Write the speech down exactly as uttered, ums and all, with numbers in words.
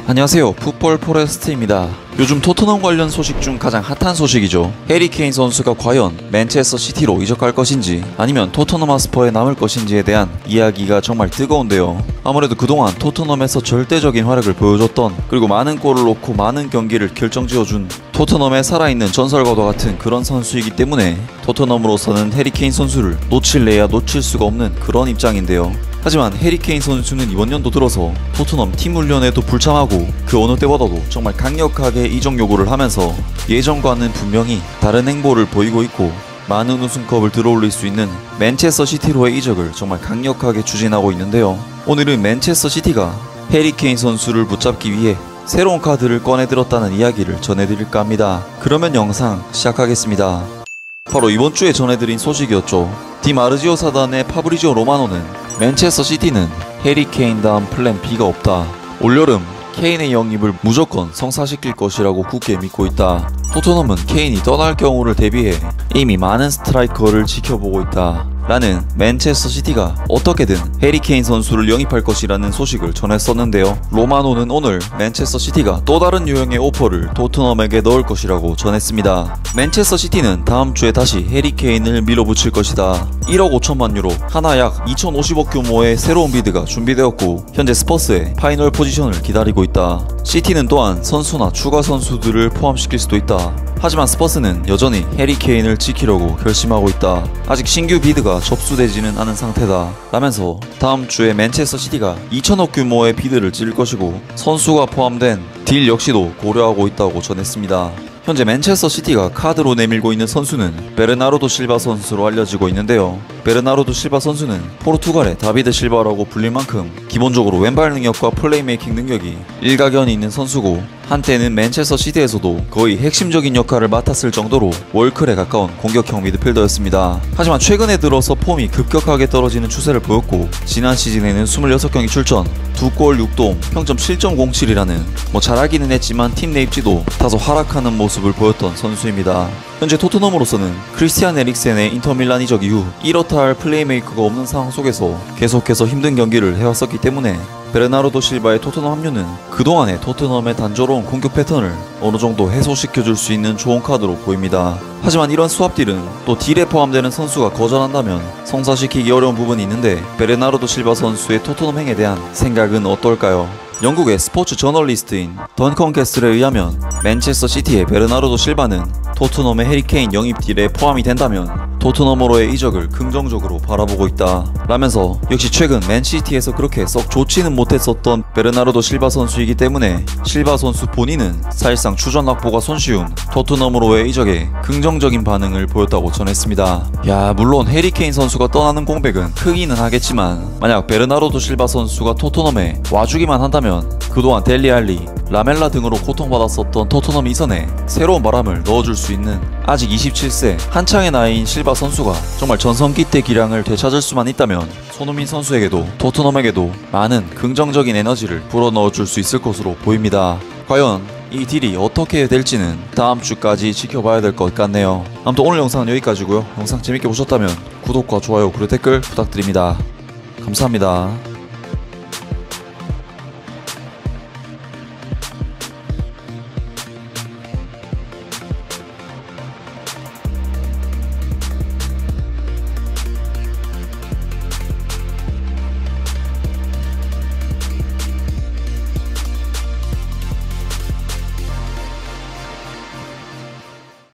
안녕하세요, 풋볼 포레스트입니다. 요즘 토트넘 관련 소식 중 가장 핫한 소식이죠. 해리 케인 선수가 과연 맨체스터 시티로 이적할 것인지 아니면 토트넘 하스퍼에 남을 것인지에 대한 이야기가 정말 뜨거운데요. 아무래도 그동안 토트넘에서 절대적인 활약을 보여줬던, 그리고 많은 골을 넣고 많은 경기를 결정지어준 토트넘의 살아있는 전설과도 같은 그런 선수이기 때문에 토트넘으로서는 해리 케인 선수를 놓칠래야 놓칠 수가 없는 그런 입장인데요. 하지만 해리 케인 선수는 이번 연도 들어서 토트넘 팀 훈련에도 불참하고 그 어느 때보다도 정말 강력하게 이적 요구를 하면서 예전과는 분명히 다른 행보를 보이고 있고, 많은 우승컵을 들어올릴 수 있는 맨체스터 시티로의 이적을 정말 강력하게 추진하고 있는데요. 오늘은 맨체스터 시티가 해리 케인 선수를 붙잡기 위해 새로운 카드를 꺼내들었다는 이야기를 전해드릴까 합니다. 그러면 영상 시작하겠습니다. 바로 이번 주에 전해드린 소식이었죠. 디마르지오 사단의 파브리지오 로마노는 맨체스터 시티는 해리 케인 다음 플랜 B가 없다. 올여름 케인의 영입을 무조건 성사시킬 것이라고 굳게 믿고 있다. 토트넘은 케인이 떠날 경우를 대비해 이미 많은 스트라이커를 지켜보고 있다. 라는 맨체스터 시티가 어떻게든 해리 케인 선수를 영입할 것이라는 소식을 전했었는데요. 로마노는 오늘 맨체스터 시티가 또 다른 유형의 오퍼를 토트넘에게 넣을 것이라고 전했습니다. 맨체스터 시티는 다음 주에 다시 해리 케인을 밀어붙일 것이다. 일억 오천만 유로, 하나 약 이천오십억 규모의 새로운 비드가 준비되었고, 현재 스퍼스의 파이널 포지션을 기다리고 있다. 시티는 또한 선수나 추가 선수들을 포함시킬 수도 있다. 하지만 스퍼스는 여전히 해리 케인을 지키려고 결심하고 있다. 아직 신규 비드가 접수되지는 않은 상태다. 라면서 다음 주에 맨체스터 시티가 이천억 규모의 비드를 찔 것이고, 선수가 포함된 딜 역시도 고려하고 있다고 전했습니다. 현재 맨체스터 시티가 카드로 내밀고 있는 선수는 베르나르도 실바 선수로 알려지고 있는데요. 베르나르도 실바 선수는 포르투갈의 다비드 실바라고 불릴 만큼 기본적으로 왼발 능력과 플레이메이킹 능력이 일가견이 있는 선수고, 한때는 맨체스터 시티에서도 거의 핵심적인 역할을 맡았을 정도로 월클에 가까운 공격형 미드필더였습니다. 하지만 최근에 들어서 폼이 급격하게 떨어지는 추세를 보였고, 지난 시즌에는 이십육 경기 출전, 두 골 육 도움, 평점 칠 점 공칠이라는 뭐 잘하기는 했지만 팀 내 입지도 다소 하락하는 모습을 보였던 선수입니다. 현재 토트넘으로서는 크리스티안 에릭센의 인터밀란 이적 이후 이렇다 할 플레이메이커가 없는 상황 속에서 계속해서 힘든 경기를 해왔었기 때문에 베르나르도 실바의 토트넘 합류는 그동안의 토트넘의 단조로운 공격 패턴을 어느정도 해소시켜줄 수 있는 좋은 카드로 보입니다. 하지만 이런 수합 딜은 또 딜에 포함되는 선수가 거절한다면 성사시키기 어려운 부분이 있는데, 베르나르도 실바 선수의 토트넘 행에 대한 생각은 어떨까요? 영국의 스포츠 저널리스트인 던컨 캐슬에 의하면 맨체스터 시티의 베르나르도 실바는 토트넘의 해리 케인 영입 딜에 포함이 된다면 토트넘으로의 이적을 긍정적으로 바라보고 있다. 라면서 역시 최근 맨시티에서 그렇게 썩 좋지는 못했었던 베르나르도 실바 선수이기 때문에 실바 선수 본인은 사실상 추전 확보가 손쉬운 토트넘으로의 이적에 긍정적인 반응을 보였다고 전했습니다. 야, 물론 해리 케인 선수가 떠나는 공백은 크기는 하겠지만, 만약 베르나르도 실바 선수가 토트넘에 와주기만 한다면 그동안 델리 알리, 라멜라 등으로 고통받았었던 토트넘 이선에 새로운 바람을 넣어줄 수 있는 아직 이십칠 세 한창의 나이인 실바 선수가 정말 전성기 때 기량을 되찾을 수만 있다면 손흥민 선수에게도 토트넘에게도 많은 긍정적인 에너지를 불어넣어줄 수 있을 것으로 보입니다. 과연 이 딜이 어떻게 될지는 다음 주까지 지켜봐야 될 것 같네요. 아무튼 오늘 영상은 여기까지고요. 영상 재밌게 보셨다면 구독과 좋아요 그리고 댓글 부탁드립니다. 감사합니다.